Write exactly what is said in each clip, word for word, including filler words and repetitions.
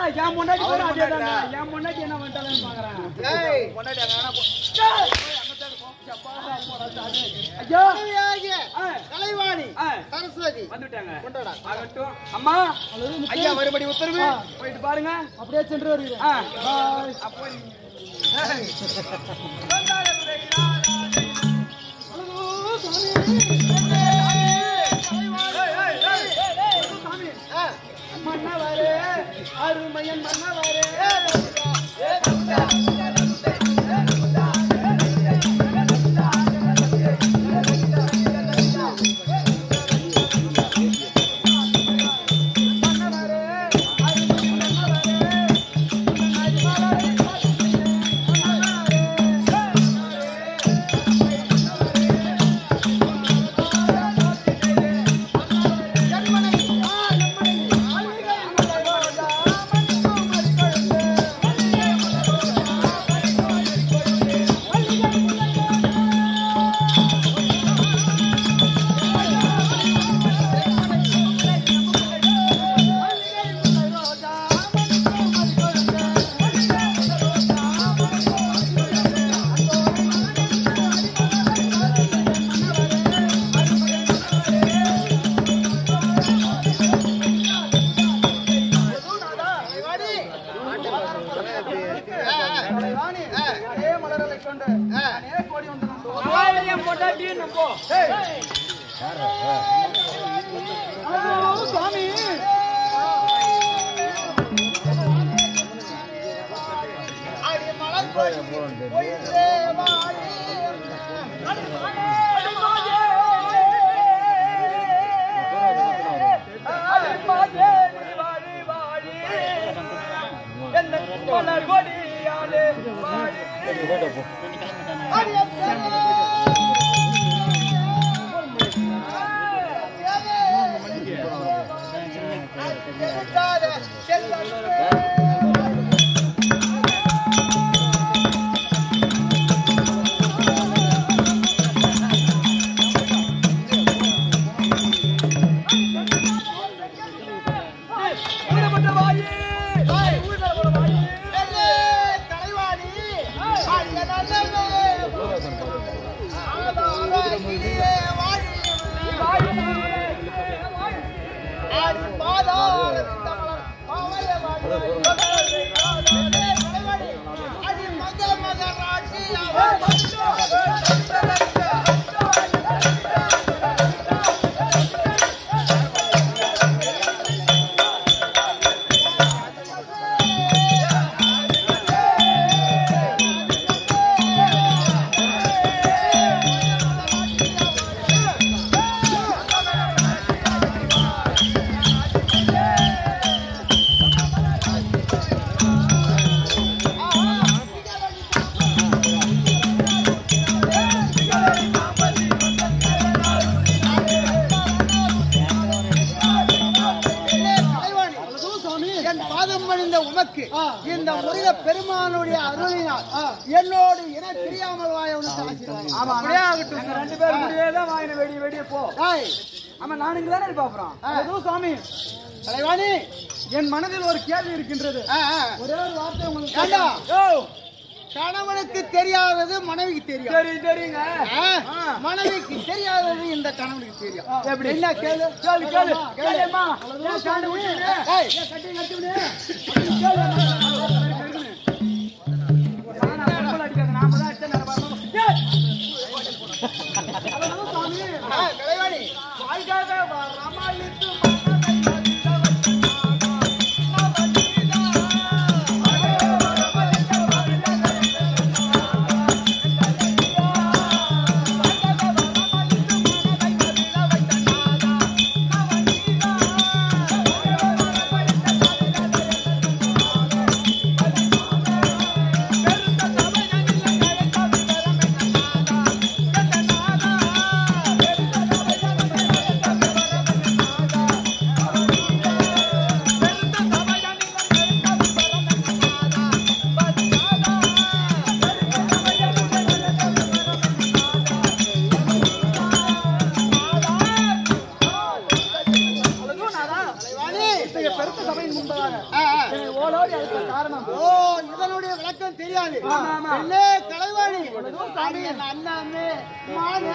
என் முன்னாடி கூட அதே தாங்க. என் முன்னாடி என்ன பண்ணிட்டாங்கன்னு பாக்குறேன். ஏய் முன்னாடி அங்க போ. ஐயோ கலைவாணி சரஸ்வதி வந்துட்டாங்க. கொண்டாடா. ஆகட்டும். அம்மா ஐயா மறுபடி உத்தரவு. போயிட்டு பாருங்க. அப்படியே சென்று வருகிறேன். அப்போ மன்னவரே அருமையன் மன்னவரே சுவாமி இந்த முருக பெருமானுடைய அருளினால் என்னோடு என தெரியாமல் வாய ரெண்டு பேரும் முடியதான் வாயின வெடி வெடிய போ. ஆமா நான் இங்க தானே பாக்குறோம். சாமி தலைவாணி என் மனதில் ஒரு கேள்வி இருக்கின்றது. ஒரே ஒரு வார்த்தை உங்களுக்கு. கணவனுக்கு தெரியாதது மனைவிக்கு தெரியும். தெரியும் தெரியுங்க. மனைவிக்கு தெரியாதது இந்த கணவனுக்கு தெரியும். எப்படி என்ன கேளு கேளு கேளு கேளுமா. ஏன் சாண்டு விட்டுடு. ஏய் கட்டி கட்டி விடு. கேளு. நான் அப்பள அடிக்காத நாம தான் அடிச்ச நேரா பாருங்க. ஏய். ஹலோ சாமி. ஆ கலைவாணி. வாழ்காக ராமாயித்து ஓடோடி அதுக்கு காரணம். ஓ இதனுடைய விளக்கம் தெரியாது. என்னே கலைவாணி சாமி என்ன அண்ணாமே மானே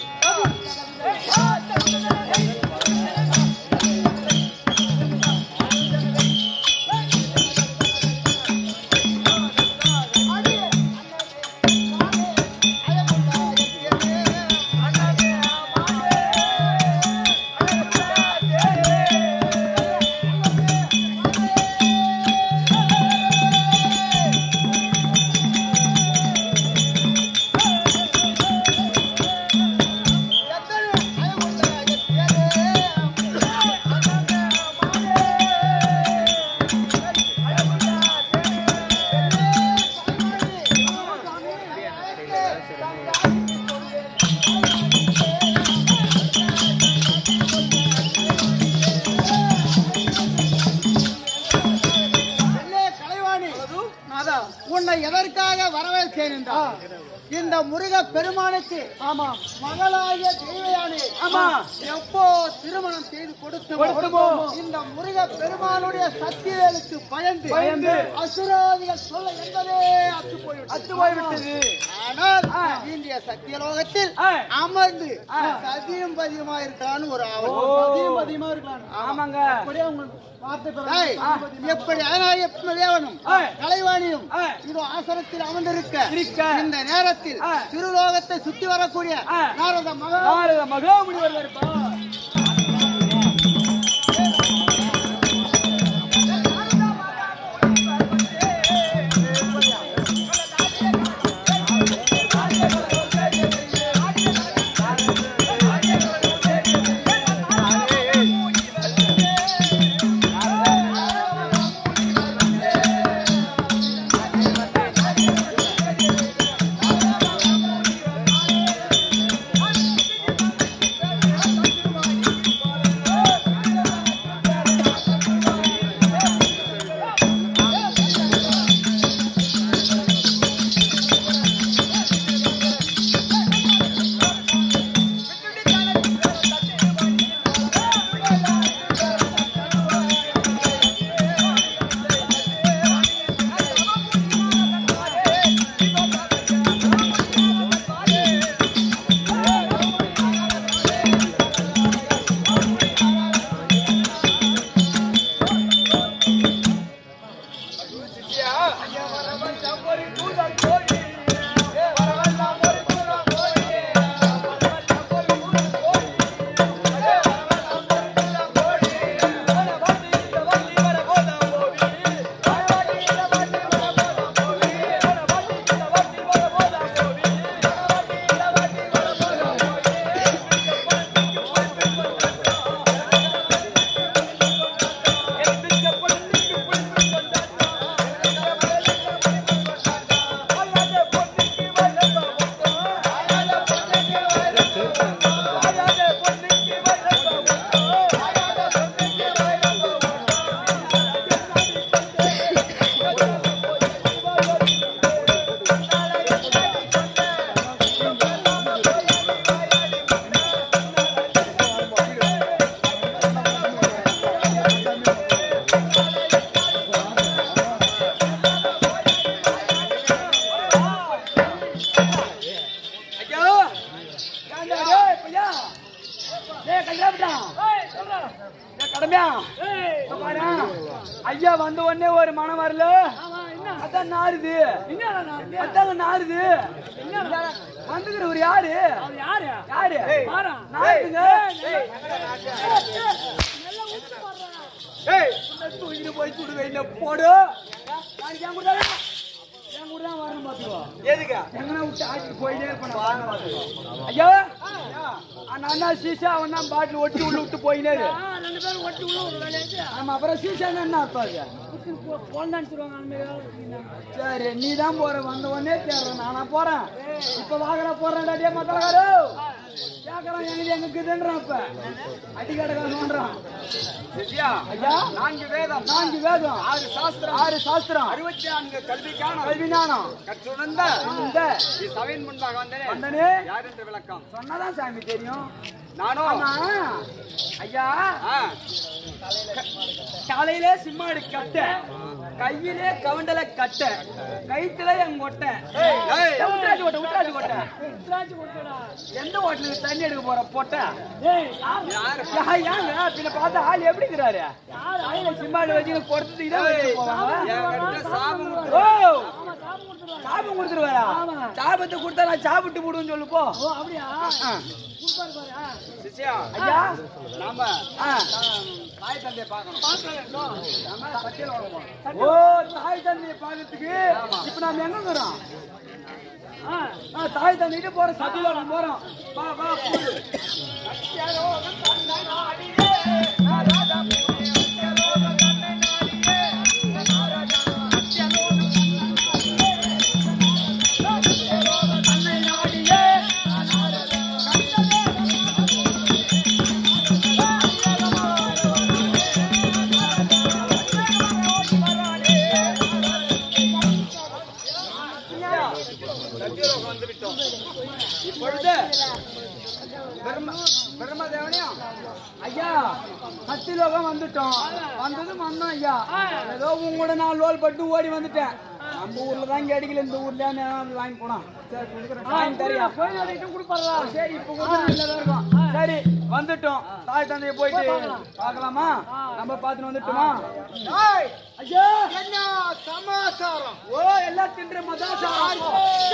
உன்னை எதற்காக வரவேற்கிறேன் என்றால் இந்த முருக பெருமானுக்கு ஆமா மகளாகிய தெய்வயானே ஆமா எப்போ திருமணம் செய்து கொடுத்துமோ இந்த முருக பெருமானுடைய சத்தியவேலுக்கு பயந்து பயந்து அசுராதிகள் சொல்ல என்பதே அத்து போய் அத்து போய்விட்டது. ஆனால் இந்திய சத்தியலோகத்தில் அமர்ந்து சதியும் பதியமா இருக்கலான்னு ஒரு சதியும் பதியமா இருக்கலாம். ஆமாங்க அப்படியே உங்களுக்கு எப்படி தேவனும் கலைவாணியும் இது ஆசனத்தில் அமர்ந்திருக்க இந்த நேரத்தில் திருலோகத்தை சுற்றி வரக்கூடிய நாரத மகா நாரத மகாமுனிவர் இருப்பார். ஐயா வந்த உடனே ஒரு மனம் வரல. அதான் நாருது அதாங்க நாருது வந்துக்கிற ஒரு யாரு யாரு யாரு நாருதுங்க. தூக்கிட்டு போய் சுடுங்க இல்ல போடு. என் கூட என் கூட தான் வரணும் பாத்துக்கோ. எதுக்கு எங்கன்னா விட்டு ஆட்சி போயிட்டே இருப்பேன். ஐயா அண்ணா சீசா அவன் தான் பாட்டில் ஒட்டி உள்ள விட்டு போயினே ரெண்டு பேரும் ஒட்டி உள்ள. ஆமா அப்புறம் சீசா என்ன அப்பாங்க சரி நீ தான் போற வந்த உடனே தேடுற நானா போறேன். இப்ப வாகன போறேன்டா மக்களகாரு கேக்குறான் எங்க எங்கக்குதுன்றான். இப்ப அடிக்கடக்கான் ஐயா நான்கு வேதம் நான்கு வேதம் ஆறு சாஸ்திரம் ஆறு சாஸ்திரம் அறுபத்தி நான்கு கல்விக்கான கல்வி ஞானம் கற்றுணர்ந்த இந்த சபையின் முன்பாக வந்தனே வந்தனே யார் என்று விளக்கம் சொன்னதான் சாமி தெரியும். நானும் ஐயா காலையிலே சிம்மாடு கட்ட, கையிலே கவுண்டல கட்ட, கைத்துல என் கொட்டை. உட்ராஜி கொட்டை, உட்ராஜி கொட்டை. எந்த ஹோட்டலுக்கு தண்ணி எடுக்க போற பொட்டை? ஏங்க பின்ன பார்த்தா ஆள் எப்படி இருக்கிறாரு? சிம்மாடு வச்சு கொடுத்துட்டு இதை வச்சு போவாங்க. சாபம் கொடுத்துருவாரா? சாபத்தை கொடுத்தா நான் சாப்பிட்டு போடுவேன்னு சொல்லு போ. ஐயா நாம தாய் தந்தையை பார்க்கணும். ஓ தாய் தந்தையை பார்க்கறதுக்கு இப்ப நாம எங்க இருக்கிறோம்? தாய் தந்தைட்டு போற சத்தியலோகம் போறோம். வா வா இப்பொழுது பிரம்மதேவனையும் ஐயா சத்தியலோகம் வந்துட்டோம். வந்ததும் வந்தோம் ஐயா. ஏதோ உங்களோட நான் லோல் பட்டு ஓடி வந்துட்டேன். நம்ம ஊர்ல தான் இங்க அடிக்கல, இந்த ஊர்ல வாங்கி போனோம். சரி இப்ப சரி வந்துட்டோம். தாய் தந்தையை போயிட்டு பாக்கலாமா? நம்ம பாத்துட்டு வந்துட்டோமா? ஐயா என்ன சமாச்சாரம்? ஓ எல்லாம் தின்ற மதாச்சாரம்.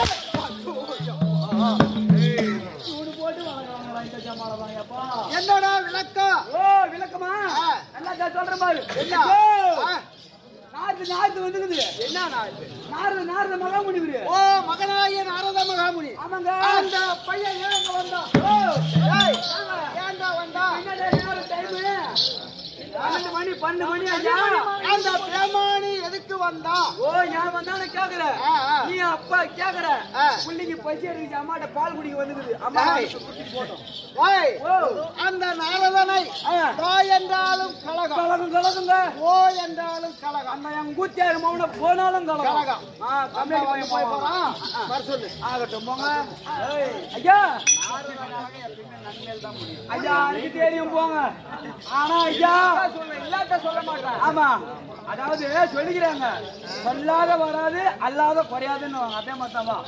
என்னடா விளக்கம்? ஓ விளக்கமா? நல்லா சொல்றேன் பாரு. என்ன நாரது நாரது வந்துக்குது. என்ன நாரது? நாரது நாரத மகாமுனி. ஓ மகனாகிய நாரத மகாமுனி. ஆமாங்க. அந்த பையன் ஏங்க வந்தா? ஓ ஏய் ஏண்டா வந்தா? என்ன நேரம் டைம்? பன்னெண்டு மணி பன்னெண்டு மணி ஐயா. அந்த பிரமாணி எதுக்கு வந்தா? ஓ நான் வந்தானே கேக்குற. நீ அப்பா கேக்குற. புள்ளிக்கு பசி எடுத்து அம்மாட்ட பால் குடிக்க வந்துக்குது. அம்மா போட்டோம். ஓய் அந்த நாரதனை ஓ என்றாலும் கலகம் கலகம் கலகுங்க. ஓ என்றாலும் கலகம். அந்த என் கூத்தியாரு மௌன போனாலும் கலகம். ஆ கம்ப்ளைண்ட் போய் போய் போறான். வர சொல்லு. ஆகட்டும் போங்க. ஐயா ஐயா அன்னைக்கு தெரியும் போங்க. ஆனா ஐயா இல்லாத சொல்ல மாட்டேன். ஆமா அதாவது சொல்லிக்கிறாங்க, சொல்லாத வராது அல்லாத குறையாதுன்னு அதே மாதிரிதான்.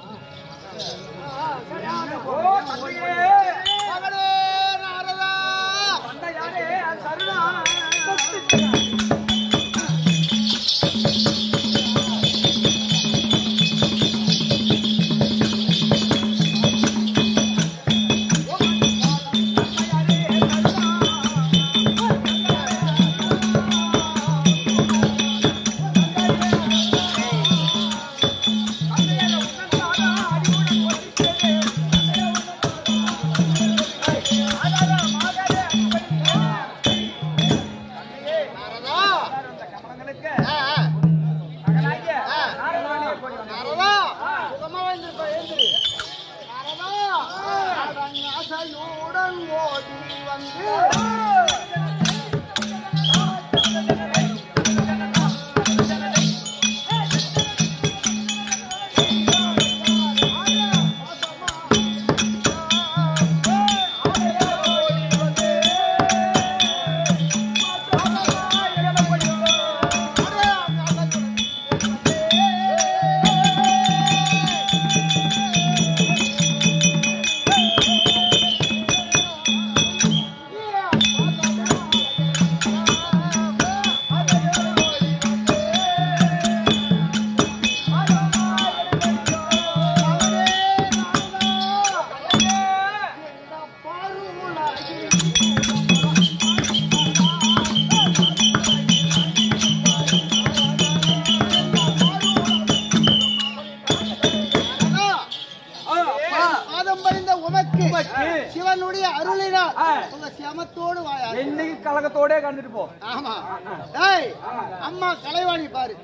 சிவனுடைய அருளினால் உங்க சியமத்தோடு வாயா என்னைக்கு கலகத்தோட கண்டுட்டு போ. ஆமா ஏய் அம்மா கலைவாணி பாரு.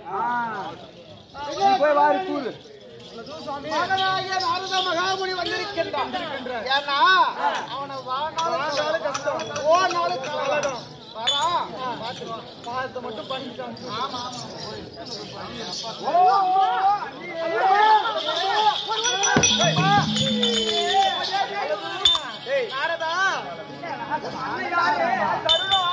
போய் வாரி கூறு. மகனாகிய நாரத மகாமுனி வந்திருக்கின்றான். ஏன்னா அவனை வானாலும் கஷ்டம், ஓனாலும் கலகம். வரா பார்த்து மட்டும் பண்ணிட்டான். ஆமா நாரதா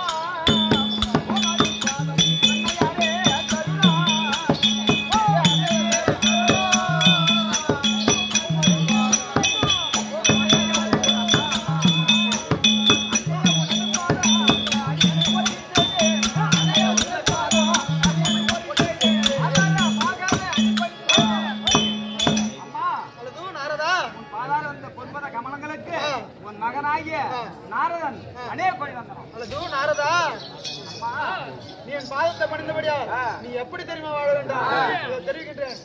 பாட வேண்டும் தெரிவிக்கின்றேன்.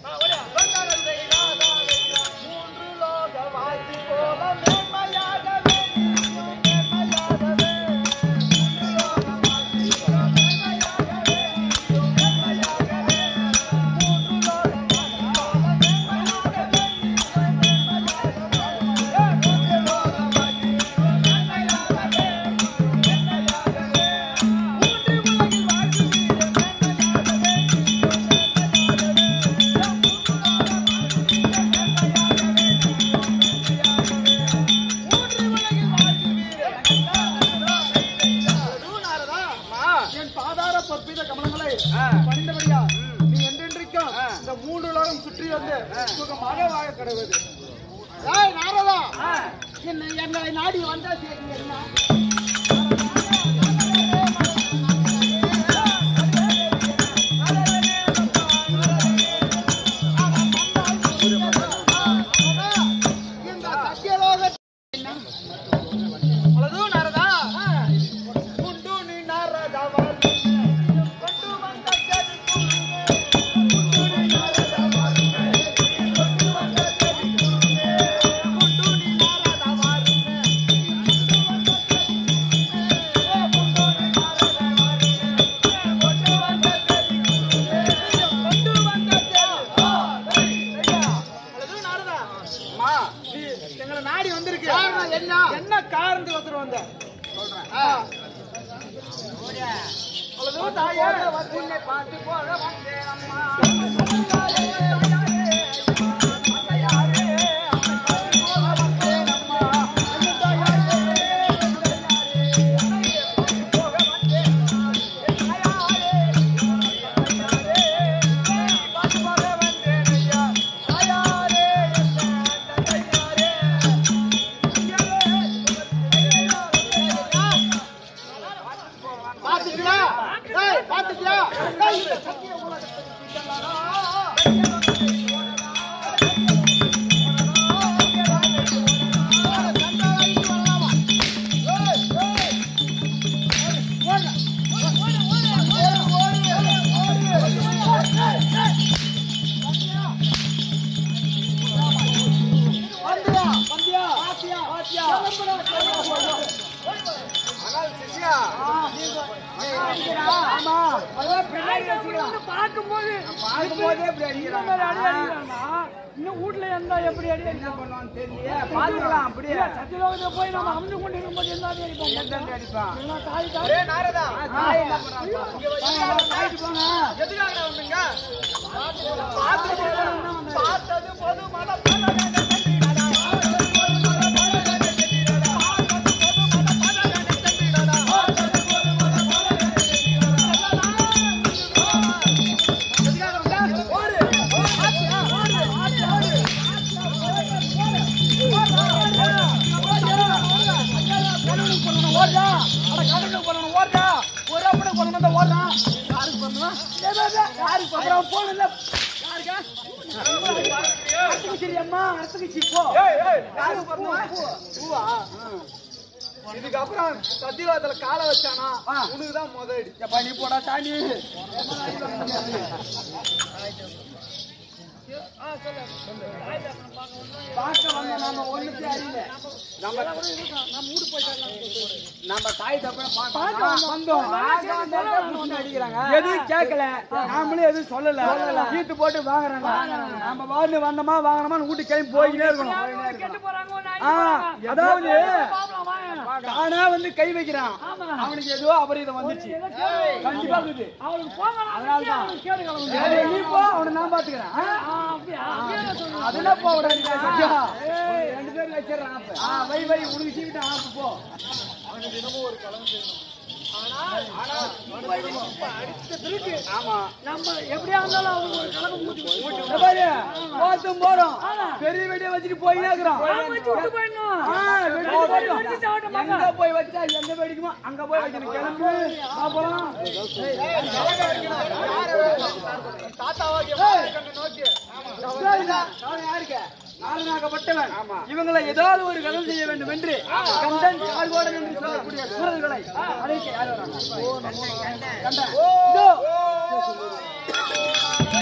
மூன்று லோக வாசி போல மேன்மையாகவே பணிந்தபடியா நீ என்றென்றைக்கும் இந்த மூன்று உலகம் சுற்றி வந்து சுகமாக வாழ கடவுது. நாரதா என்ன என்னை நாடி வந்தா சரி என்ன இந்த சத்தியலோக அழகு நாரதா குண்டு நீ நாரதா என்ன காரணத்துக்கு ஒருத்தர் வந்த சொல்றேன். பார்த்து போல வந்தேன் அம்மா வீட்டுல இருந்தா எப்படி அடி அடிக்க பண்ணுவான்னு தெரியல. பாத்துக்கலாம் அப்படியே சத்தியலோகத்துல போய் நம்ம அமர்ந்து கொண்டு இருக்கும்போது என்ன அடிப்போம் எந்த அடிப்பான் எதுக்காக வந்துங்க பார்த்தது பொது மன இதுக்கப்புறம் சத்தியவாதத்துல கால வச்சானா உனக்குதான் முதலடி பண்ணி போடா தாண்டி பார்க்க வந்த நாம ஒண்ணுக்கு அறியல நம்ம நம்ம தாய் தப்ப வந்தோம் அடிக்கிறாங்க எதுவும் கேட்கல நாமளும் எதுவும் சொல்லல வீட்டு போட்டு வாங்குறாங்க நம்ம வாங்க வந்தோமா வாங்கினோமா வீட்டு கிளம்பி போய்கிட்டே இருக்கணும். அதாவது தானா வந்து கை வைக்கிறான் அவனுக்கு ஏதோ அபரீதம் வந்துச்சு கண்டிப்பா இருக்குது அதனாலதான் நீ போ அவனை நான் பாத்துக்கிறேன் அதெல்லாம் போட ரெண்டு பேரும் வச்சிடறான் வை வை உனக்கு சீக்கிட்ட ஆப்பு போ அவனுக்கு தினமும் ஒரு கலந்து செய்யணும். பெரிய வெடியை வச்சுட்டு போய் போய் வச்சா எங்க வெடிக்குமோ அங்க போய் வைக்கணும் கிளம்பு யாருக்கு நாகப்பட்டவன் இவங்களை ஏதாவது ஒரு கலம் செய்ய வேண்டும் என்று கண்டன் கால்கோடன் என்று சொல்லக்கூடிய சூழல்களை அழைக்க யார் வராங்க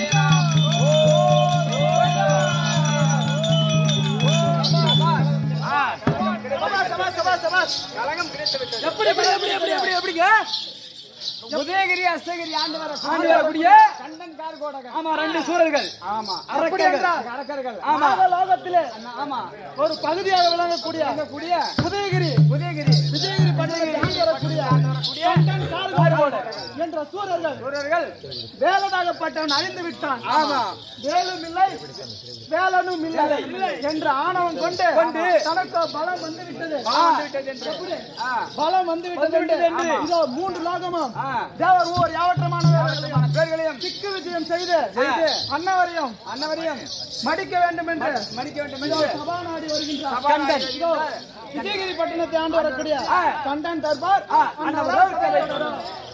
எப்படி எப்படி எப்படி எப்படி எப்படி எப்படிங்க உதயகிரி அஸ்தகிரி ஆண்டு வர ஆண்டு வரக்கூடிய கண்டன் கார்கோடகன் ஆமா ரெண்டு சூரர்கள் ஆமா அரக்கர்கள் அரக்கர்கள் ஆமா லோகத்திலே ஆமா ஒரு பகுதியாக விளங்கக்கூடிய கூடிய உதயகிரி உதயகிரி விஜயகிரி பட்டணத்தை ஆண்டு வரக்கூடிய கண்டன் கார்கோடகன் என்ற சூரர்கள் சூரர்கள் வேலனாகப்பட்டவன் அழிந்து விட்டான் ஆமா வேலும் இல்லை வேலனும் இல்லை என்ற ஆணவம் கொண்டு கொண்டு தனக்கு பலம் வந்து விட்டது பலம் வந்து விட்டது என்று இதோ மூன்று லோகமும் தேவர் ஓர் யாவற்றமான பேர்களையும் திக்கு விஜயம் செய்து அன்னவரையும் அன்னவரையும் மடிக்க வேண்டும் என்று மடிக்க வேண்டும் என்று சபாநாடி வருகின்றார் கண்டன் இதோ விஜயகிரி பட்டணத்தை ஆண்டு வரக்கூடிய கண்டன் தர்பார்